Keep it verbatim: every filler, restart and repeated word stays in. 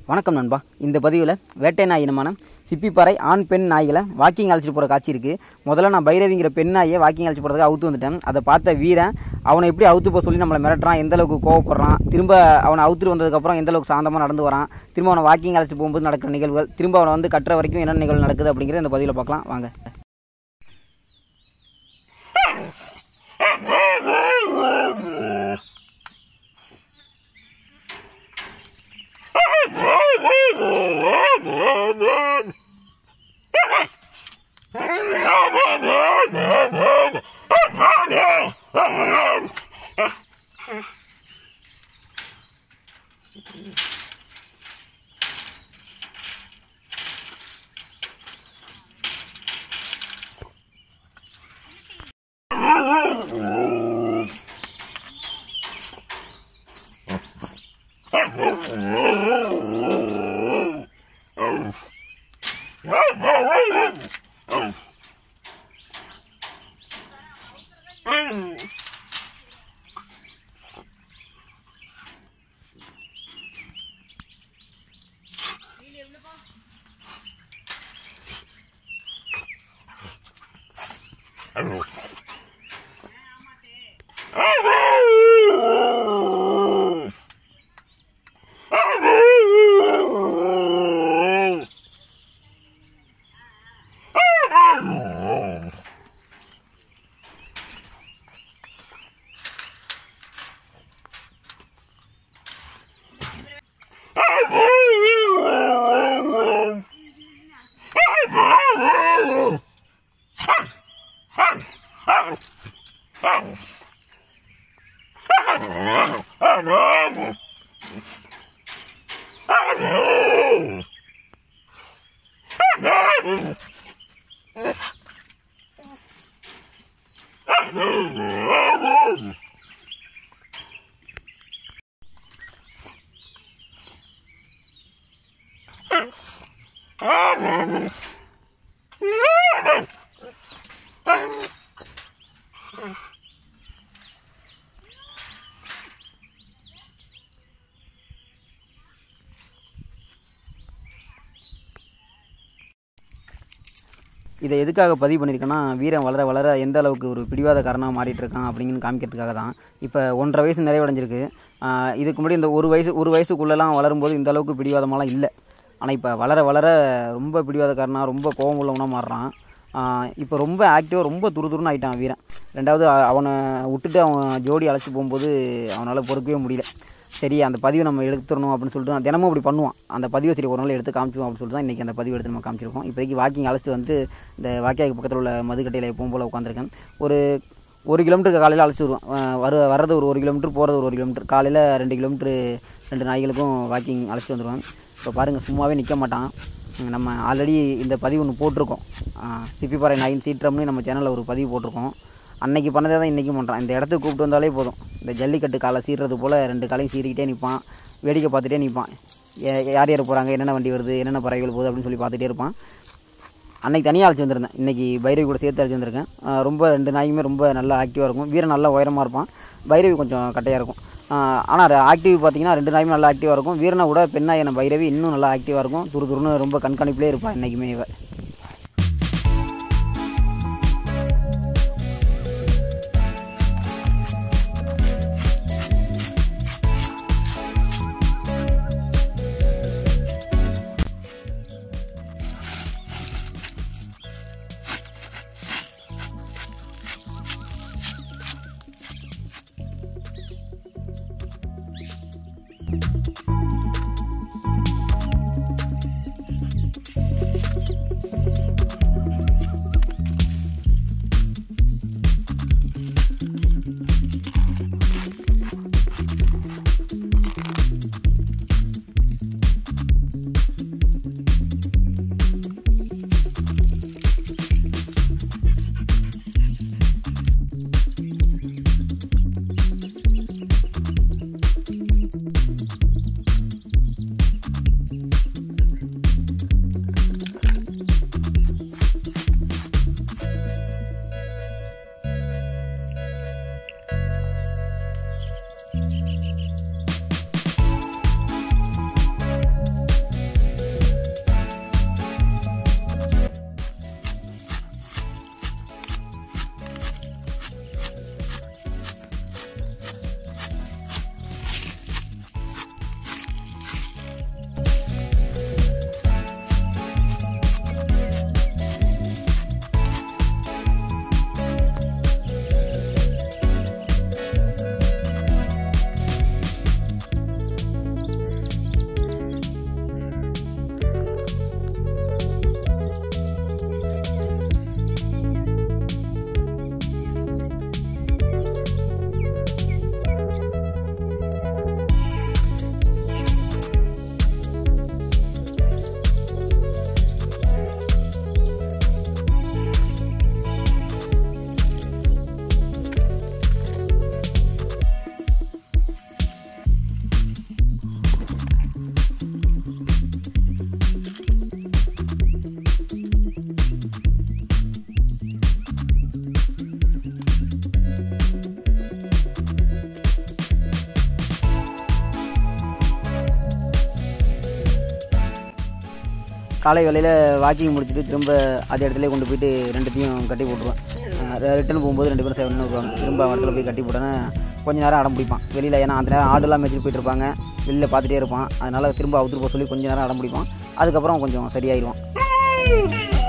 வணக்கம் நண்பா. இந்த பதிவில் வேட்டை நாய் இனமான சிப்பிப்பாறை ஆண் பெண் நாய்களை வாக்கிங் அழைச்சிட்டு போகிற காட்சி இருக்குது. முதல்ல நான் பைரவிங்கிற பெண் நாயை வாக்கிங் அழைச்சி போகிறதுக்கு அவுத்து வந்துட்டேன். அதை பார்த்த வீரன் அவனை எப்படி அவுத்து போக சொல்லி நம்மளை மிரட்டுறான், எந்தளவுக்கு கோவப்படுறான், திரும்ப அவனை அவுத்துட்டு வந்ததுக்கப்புறம் எந்தளவுக்கு சாந்தமாக நடந்து வரான், திரும்ப அவனை வாக்கிங் அழைச்சி போகும்போது நடக்கிற நிகழ்வுகள், திரும்ப அவனை வந்து கட்டுற வரைக்கும் என்ன நிகழ்வு நடக்குது அப்படிங்கிற இந்த பதிவில் பார்க்கலாம் வாங்க. இதை எதுக்காக பதிவு பண்ணியிருக்கேன்னா, வீரன் வளர வளர எந்த அளவுக்கு ஒரு பிடிவாதக்காரனாக மாறிட்டு இருக்கான் அப்படிங்கன்னு காமிக்கிறதுக்காக தான். இப்போ ஒன்றரை வயசு நிறைவடைஞ்சிருக்கு. இதுக்கு முன்னாடி இந்த ஒரு வயசு ஒரு வயசுக்குள்ளெல்லாம் வளரும்போது இந்த அளவுக்கு பிடிவாதமெல்லாம் இல்லை. ஆனால் இப்போ வளர வளர ரொம்ப பிடிவாதக்காரனாக, ரொம்ப கோபம் உள்ளவனாக மாறுறான். இப்போ ரொம்ப ஆக்டிவாக, ரொம்ப துருதுருன்னு ஆகிட்டான் வீரன். ரெண்டாவது அவனை விட்டுட்டு அவன் ஜோடி அழைச்சி போகும்போது அவனால் பொறுக்கவே முடியல. சரி, அந்த பதிவை நம்ம எடுத்துடணும் அப்படின்னு சொல்லிட்டு நான் தினமும் அப்படி பண்ணுவான். அந்த பதிவை சரி ஒரு நாள் எடுத்து காமிச்சுவோம் அப்படின்னு சொல்லிட்டு தான் இன்றைக்கி அந்த பதிவு எடுத்து நம்ம காமிச்சிருக்கோம். இப்போதைக்கு வாக்கிங் அழைச்சிட்டு வந்து இந்த வாக்கியாவுக்கு பக்கத்தில் உள்ள மதுக்கட்டையில் எப்பவும் போல் உட்காந்துருக்கேன். ஒரு ஒரு கிலோமீட்டருக்கு காலையில் அழைச்சி வருவோம். வர வர்றது ஒரு ஒரு கிலோமீட்டர், போகிறது ஒரு ஒரு கிலோமீட்டர். காலையில் ரெண்டு கிலோமீட்ரு ரெண்டு நாய்களுக்கும் வாக்கிங் அழைச்சிட்டு வந்துடுவேன். இப்போ பாருங்கள், சும்மாவே நிற்க மாட்டான். நம்ம ஆல்ரெடி இந்த பதிவு ஒன்று போட்டிருக்கோம். சிப்பிப்பாறை நாயின் சீற்றம்னு நம்ம சேனலில் ஒரு பதிவு போட்டிருக்கோம். அன்றைக்கி பண்ணதே தான் இன்றைக்கும் பண்ணுறான். இந்த இடத்துக்கு கூப்பிட்டு வந்தாலே போதும், இந்த ஜல்லிக்கட்டு காலை சீர்றது போல் ரெண்டு காலையும் சீறிக்கிட்டே நிற்பான். வேடிக்கை பார்த்துட்டே நிற்பான். யார் யார் போகிறாங்க, என்னென்ன வண்டி வருது, என்னென்ன பறவைகள் போகுது அப்படின்னு சொல்லி பார்த்துட்டே இருப்பான். அன்றைக்கி தனியாக அழைச்சி வந்திருந்தேன், இன்றைக்கி பைரவி கூட சேர்த்து அழைச்சி வந்திருக்கேன். ரொம்ப ரெண்டு நாயுமே ரொம்ப நல்லா ஆக்டிவாக இருக்கும். வீரன் நல்லா உயரமாக இருப்பான், பைரவி கொஞ்சம் கட்டையாக இருக்கும். ஆனால் ஆக்டிவ் பார்த்திங்கன்னா ரெண்டு நாயுமே நல்லா ஆக்டிவாக இருக்கும். வீரனை விட பெண்ணாய் என பைரவி இன்னும் நல்லா ஆக்டிவாக இருக்கும். துரு துருன்னு ரொம்ப கண்காணிப்பிலே இருப்பான் இன்றைக்குமே இவ. காலை வேளையில் வாக்கிங் முடிச்சுட்டு திரும்ப அதே இடத்துல கொண்டு போயிட்டு ரெண்டுத்தையும் கட்டி போட்டுருவேன். ரிட்டர்ன் போகும்போது ரெண்டு பேரும் சேவன்னு வருவாங்க. திரும்ப இடத்துல போய் கட்டி போட்டோன்னே கொஞ்சம் நேரம் அடம் பிடிப்பான் வெளியில். ஏன்னா அந்த நேரம் ஆடெல்லாம் மேய்ச்சிட்டு போயிட்டு இருப்பாங்க, வெளியில் பார்த்துட்டே இருப்பான். அதனால் திரும்ப அவுத்துட்டு போக சொல்லி கொஞ்சம் நேரம் அடம் பிடிப்பான். அதுக்கப்புறம் கொஞ்சம் சரியாயிடுவான்.